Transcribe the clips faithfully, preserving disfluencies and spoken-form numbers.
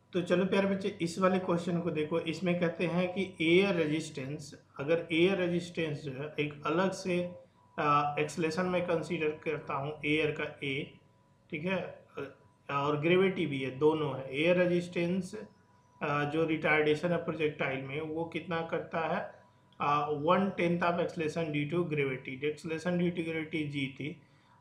तो चलो प्यारे बच्चे इस वाले क्वेश्चन को देखो। इसमें कहते हैं कि एयर रेजिस्टेंस, अगर एयर रेजिस्टेंस जो है एक अलग से एक्सलेशन में कंसीडर करता हूँ एयर का ए, ठीक है, अ, और ग्रेविटी भी है, दोनों है। एयर रेजिस्टेंस जो रिटार्डेशन है प्रोजेक्टाइल में वो कितना करता है, one tenth of acceleration due to gravity. Acceleration due to gravity g थी।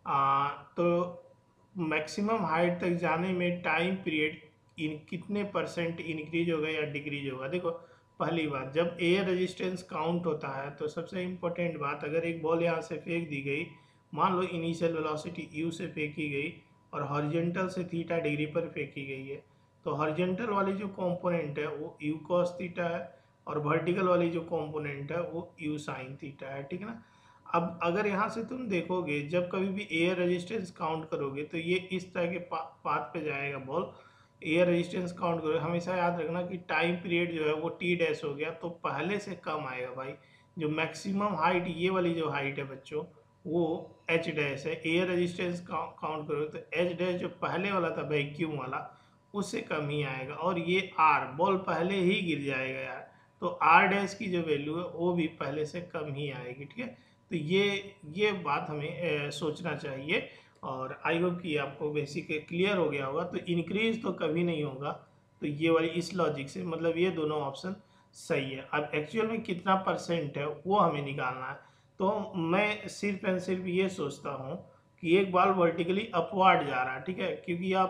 आ, तो मैक्सिमम हाइट तक जाने में टाइम पीरियड इन कितने परसेंट इंक्रीज होगा या डिक्रीज होगा। देखो पहली बात, जब एयर रेजिस्टेंस काउंट होता है तो सबसे इम्पोर्टेंट बात, अगर एक बॉल यहाँ से फेंक दी गई, मान लो इनिशियल वेलोसिटी यू से फेंकी गई और हॉरिजॉन्टल से थीटा डिग्री पर फेंकी गई है, तो हॉरिजॉन्टल वाली जो कंपोनेंट है वो यू कॉस थीटा है और वर्टिकल वाली जो कंपोनेंट है वो यू साइन थीटा है, ठीक है ना। अब अगर यहाँ से तुम देखोगे, जब कभी भी एयर रेजिस्टेंस काउंट करोगे तो ये इस तरह के पा, पाथ पे जाएगा बॉल। एयर रेजिस्टेंस काउंट करोगे, हमेशा याद रखना कि टाइम पीरियड जो है वो टी डैश हो गया तो पहले से कम आएगा भाई। जो मैक्सिमम हाइट, ये वाली जो हाइट है बच्चों, वो एच डैश है। एयर रेजिस्टेंस काउंट करोगे तो एच डैश जो पहले वाला था वैक्यूम वाला, उससे कम ही आएगा। और ये आर, बॉल पहले ही गिर जाएगा यार, तो आर डैश की जो वैल्यू है वो भी पहले से कम ही आएगी, ठीक है। तो ये ये बात हमें ए, सोचना चाहिए। और आई होप कि आपको बेसिक क्लियर हो गया होगा। तो इंक्रीज तो कभी नहीं होगा, तो ये वाली इस लॉजिक से मतलब ये दोनों ऑप्शन सही है। अब एक्चुअल में कितना परसेंट है वो हमें निकालना है। तो मैं सिर्फ एंड सिर्फ ये सोचता हूँ कि एक बॉल वर्टिकली अपवर्ड जा रहा है, ठीक है, क्योंकि आप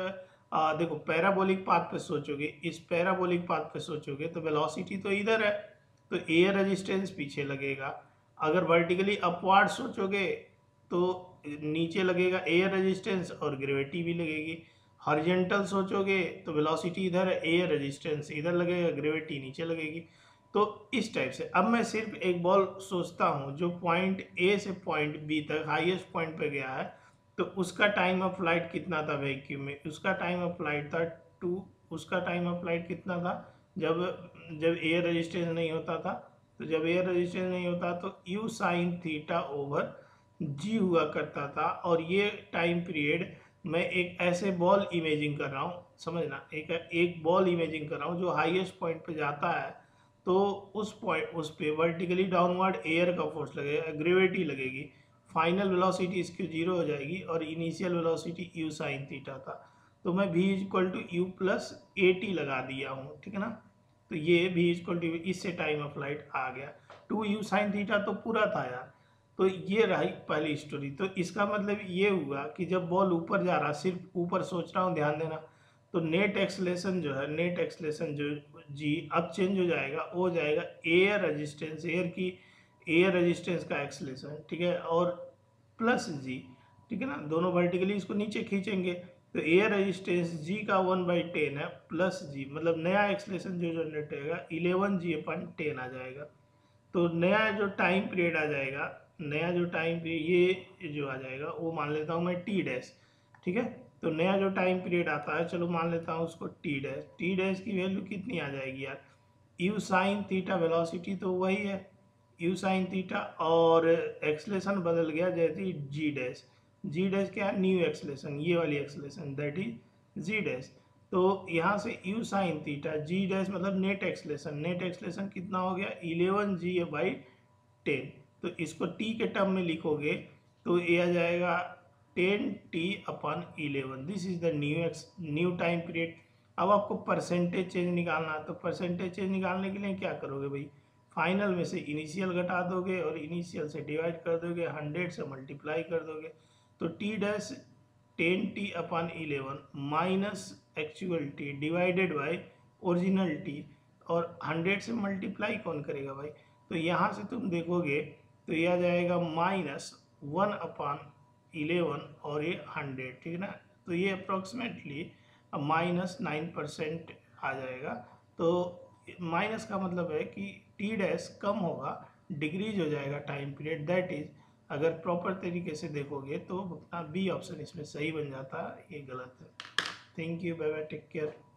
आ, देखो पैराबोलिक पाथ पे सोचोगे, इस पैराबोलिक पाथ पे सोचोगे तो वेलोसिटी तो इधर है, तो एयर रेजिस्टेंस पीछे लगेगा। अगर वर्टिकली अपवर्ड सोचोगे तो नीचे लगेगा एयर रेजिस्टेंस और ग्रेविटी भी लगेगी। हॉरिजॉन्टल सोचोगे तो वेलोसिटी इधर है, एयर रेजिस्टेंस इधर लगेगा, ग्रेविटी नीचे लगेगी। तो इस टाइप से अब मैं सिर्फ एक बॉल सोचता हूँ जो पॉइंट ए से पॉइंट बी तक हाईएस्ट पॉइंट पे गया है, तो उसका टाइम ऑफ फ्लाइट कितना था वैक्यूम में। उसका टाइम ऑफ फ्लाइट था टू, उसका टाइम ऑफ फ्लाइट कितना था जब जब एयर रेजिस्टेंस नहीं होता था। तो जब एयर रेजिस्टेंस नहीं होता तो u sine theta over g हुआ करता था। और ये टाइम पीरियड मैं एक ऐसे बॉल इमेजिंग कर रहा हूँ, समझना, एक एक बॉल इमेजिंग कर रहा हूँ जो हाईएस्ट पॉइंट पे जाता है, तो उस पॉइंट उस पे वर्टिकली डाउनवर्ड एयर का फोर्स लगेगा, ग्रेविटी लगेगी, फाइनल वेलोसिटी इसकी जीरो हो जाएगी और initial velocity u sine theta था। तो मैं v equal to u plus a t लगा दिया हूँ, ठीक है ना। तो ये v इक्वल टू, इससे टाइम ऑफ फ्लाइट आ गया। टू यू साइन थीटा तो पूरा था यार। तो ये रही पहली स्टोरी। तो इसका मतलब ये हुआ कि जब बॉल ऊपर जा रहा, सिर्फ ऊपर सोच रहा हूँ, ध्यान देना, तो नेट एक्सलेशन जो है, नेट एक्सलेशन जो जी अब चेंज हो जाएगा, वो हो जाएगा एयर रेजिस्टेंस, एयर की एयर रेजिस्टेंस का एक्सलेशन, ठीक है, और प्लस जी, ठीक है ना, दोनों वर्टिकली इसको नीचे खींचेंगे तो एयर रेजिस्टेंस जी का वन बाई टेन है प्लस जी, मतलब नया एक्सलेशन जो जनरेट होगा इलेवन जी अपन टेन आ जाएगा। तो नया जो टाइम पीरियड आ जाएगा, नया जो टाइम पीरियड ये जो आ जाएगा वो मान लेता हूँ मैं टी डैश, ठीक है। तो नया जो टाइम पीरियड आता है, चलो मान लेता हूँ उसको टी डैश। टी डैश की वैल्यू कितनी आ जाएगी यार, यू साइन थीटा, वेलोसिटी तो वही है यू साइन थीटा, और एक्सलेशन बदल गया जैसे जी डैश। जी डैश क्या है, न्यू एक्सलेशन, ये वाली acceleration that is g dash. तो यहाँ से u sine theta, g dash मतलब नेट एक्सलेशन, नेट एक्सलेशन कितना हो गया इलेवन जी बाई टेन। तो इसको टी के टर्म में लिखोगे तो ये आ जाएगा ten t upon eleven, this is the new ex new time period. अब आपको परसेंटेज चेंज निकालना है, तो परसेंटेज चेंज निकालने के लिए क्या करोगे भाई, फाइनल में से इनिशियल घटा दोगे और इनिशियल से डिवाइड कर दोगे, हंड्रेड से मल्टीप्लाई कर दोगे। तो t dash ten t upon eleven minus actual t divided by original t, और हंड्रेड से मल्टीप्लाई कौन करेगा भाई। तो यहाँ से तुम देखोगे तो यह आ जाएगा माइनस वन अपन इलेवन और ये हंड्रेड, ठीक है ना। तो ये अप्रोक्सीमेटली माइनस नाइन परसेंट आ जाएगा। तो माइनस का मतलब है कि टी डैश कम होगा, डिक्रीज हो जाएगा टाइम पीरियड, दैट इज अगर प्रॉपर तरीके से देखोगे तो अपना बी ऑप्शन इसमें सही बन जाता है, ये गलत है। Thank you, bye bye, take care.